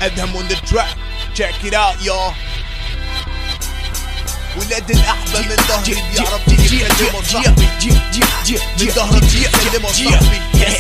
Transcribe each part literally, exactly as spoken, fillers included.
ادهم on the track. check it out y'all. ولاد الأحبة من ظهري بيعرف يكلموا صاحبي، من ظهرك بيكلموا صاحبي.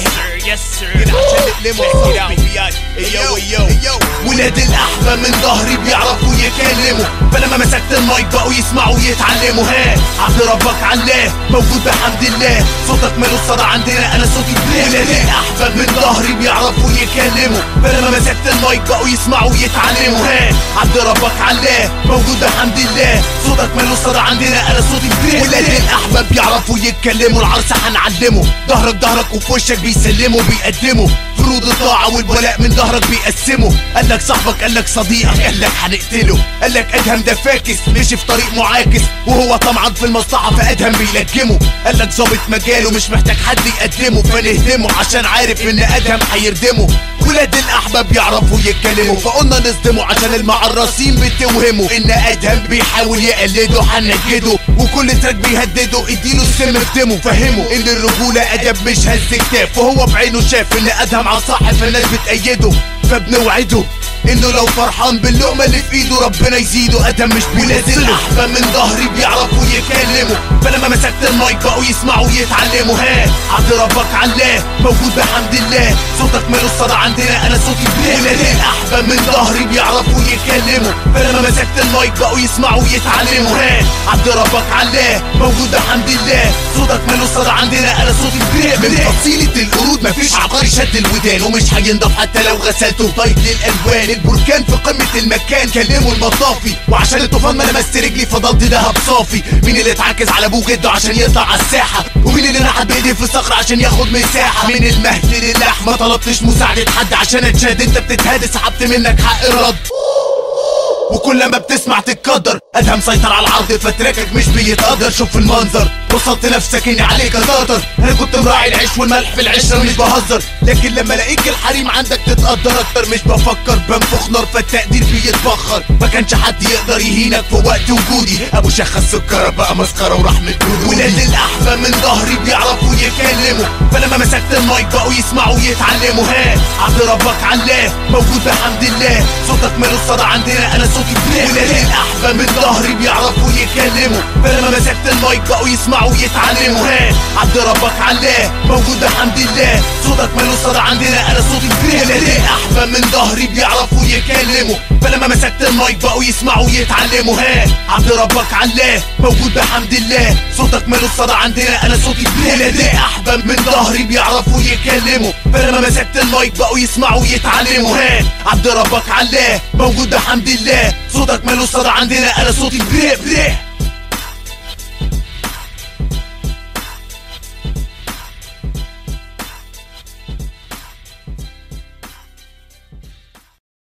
كده عشان نقلموا صاحبي. ايو ايو ولاد الأحبة من ظهري بيعرفوا يكلموا، فلما مسكت المايك بقوا يسمعوا ويتعلموا. ها عبد ربك علاه موجود بحمد الله، صوتك ماله الصدى عندنا انا صوتي بلاد. ولاد الأحبة من ظهري بيعرفوا يكلموا، فلما مسكت المايك بقوا يسمعوا ويتعلموا. ها عبد ربك علاه موجود بحمد الله، صوتك ماله الصدى عندنا انا صوتي بلاد. ولاد الأحبة بيعرفوا يتكلموا، العرس هنعلمه، ظهرك ظهرك وفي وشك بيسلموا بيقدموا فروض الطاعة والولاء، من ظهرك بيقسموا. قالك صاحبك قالك صديقك قالك هنقتله، قالك ادهم ده فاكس مشي في طريق معاكس وهو طمعان في المصلحة فادهم بيلجمه. قالك ظابط مجاله مش محتاج حد يقدمه، فنهدمه عشان عارف ان ادهم هيردمه. ولاد الأحبة بيعرفوا يتكلموا، فقلنا نصدمه عشان المعرسين بتوهموا ان ادهم بيحاول يقلده هنجده، وكل تراك بيهدده اديله السم في دمه. فهموا ان الرجولة ادب مش هز كتاف، وهو بعينه شاف ان ادهم على الصح فالناس بتأيده، فبنوعده انه لو فرحان باللقمة اللي في ايده ربنا يزيده. ادهم مش ولاد الأحبة من ظهري بيعرفوا يكلموا، فلما مسكت المايك بقوا يسمعوا ويتعلموا. ها عبد ربك علاه موجود بحمد الله، صوتك ماله الصدى عندنا انا صوتي بلاد. ولاد الأحبة من ظهري بيعرفوا يكلموا، فلما مسكت المايك بقوا يسمعوا ويتعلموا. ها عبد ربك علاه موجود بحمد الله، صوتك ماله الصدى عندنا انا صوتي بلاد. من فصيلة القرود مفيش عبقري شد الودان، ومش هينضف حتى لو غسلته طيب للالوان. البركان في قمة المكان كلموا المطافي، وعشان الطوفان ما لمست رجلي فضلت دهب صافي. مين اللي اتعكز على ابوه جده عشان يطلع على الساحة، ومين اللي نحت بايديه في الصخر عشان ياخد مساحة. من المهد للحم ما طلبتش مساعدة حد عشان اتشهد، انت بتتهاد سحبت منك حق الرد، وكل ما بتسمع تتقدر. ادهم سيطر على العرض فتراكك مش بيتقدر. شوف المنظر وصلت نفسك اني عليك ازاطر، انا كنت مراعي العيش والملح في العشره مش بهزر، لكن لما الاقيك الحريم عندك تتقدر اكتر. مش بفكر بنفخ نار فالتقدير بيتبخر، ما كانش حد يقدر يهينك في وقت وجودي. ابو شيخ السكره بقى مسخره ورحمه جودي. ولاد الأحبة من ظهري بيعرفوا يكلموا، فلما مسكت المايك بقوا يسمعوا ويتعلموا. ها عبد ربك علاه موجود بحمد الله، صوتك ماله الصدى عندنا انا صوتي بلاد. ولاد الأحبة من ظهري بيعرفوا يكلموا، فلما مسكت المايك بقوا يسمعوا ويتعلموا. ها عبد ربك علاه موجود بحمد الله، صوتك ماله الصدى عندنا انا صوتي بلاد. ولاد الأحبة من ظهري بيعرفوا يكلموا، فلما مسكت المايك بقوا يسمعوا ويتعلموا. ها عبد ربك علاه موجود بحمد الله، صوتك ماله الصدى عندنا انا صوتي بلاد. ولاد الأحبة من ظهري بيعرفوا يكلموا، فلما مسكت المايك بقوا يسمعوا ويتعلموا. ها عبد ربك علاه موجود بحمد الله، صوتك ماله الصدى عندنا انا صوتي بلاد.